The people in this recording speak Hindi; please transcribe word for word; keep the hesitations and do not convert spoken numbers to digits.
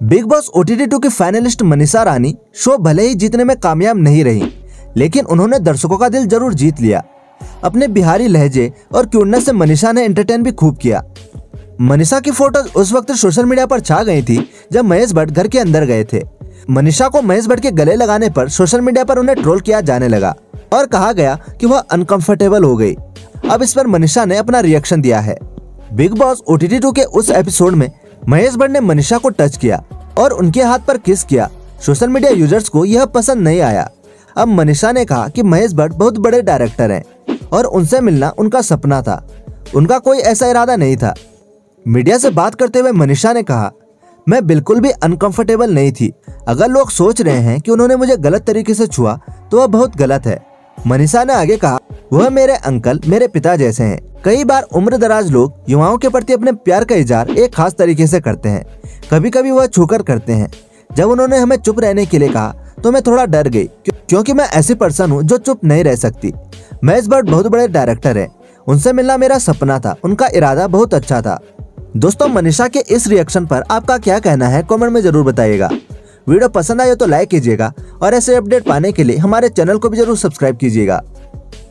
बिग बॉस ओटीटी टू की फाइनलिस्ट मनीषा रानी शो भले ही जीतने में कामयाब नहीं रही, लेकिन उन्होंने दर्शकों का दिल जरूर जीत लिया। अपने बिहारी लहजे और क्यूटनेस से मनीषा ने एंटरटेन भी खूब किया। मनीषा की फोटोज उस वक्त सोशल मीडिया पर छा गई थी जब महेश भट्ट घर के अंदर गए थे। मनीषा को महेश भट्ट के गले लगाने पर सोशल मीडिया पर उन्हें ट्रोल किया जाने लगा और कहा गया कि वह अनकंफर्टेबल हो गई। अब इस पर मनीषा ने अपना रिएक्शन दिया है। बिग बॉस ओटीटी टू के उस एपिसोड में महेश भट्ट ने मनीषा को टच किया और उनके हाथ पर किस किया। सोशल मीडिया यूजर्स को यह पसंद नहीं आया। अब मनीषा ने कहा कि महेश भट्ट बहुत बड़े डायरेक्टर हैं और उनसे मिलना उनका सपना था, उनका कोई ऐसा इरादा नहीं था। मीडिया से बात करते हुए मनीषा ने कहा, मैं बिल्कुल भी अनकंफर्टेबल नहीं थी। अगर लोग सोच रहे हैं कि उन्होंने मुझे गलत तरीके से छुआ तो वह बहुत गलत है। मनीषा ने आगे कहा, वह मेरे अंकल, मेरे पिता जैसे हैं। कई बार उम्र दराज लोग युवाओं के प्रति अपने प्यार का इजहार एक खास तरीके से करते हैं। कभी कभी वह छूकर करते हैं। जब उन्होंने हमें चुप रहने के लिए कहा तो मैं थोड़ा डर गई, क्योंकि मैं ऐसी पर्सन हूँ जो चुप नहीं रह सकती। महेश भट्ट बहुत बड़े डायरेक्टर हैं, उनसे मिलना मेरा सपना था, उनका इरादा बहुत अच्छा था। दोस्तों, मनीषा के इस रिएक्शन पर आपका क्या कहना है कमेंट में जरूर बताइएगा। वीडियो पसंद आए तो लाइक कीजिएगा और ऐसे अपडेट पाने के लिए हमारे चैनल को भी जरूर सब्सक्राइब कीजिएगा।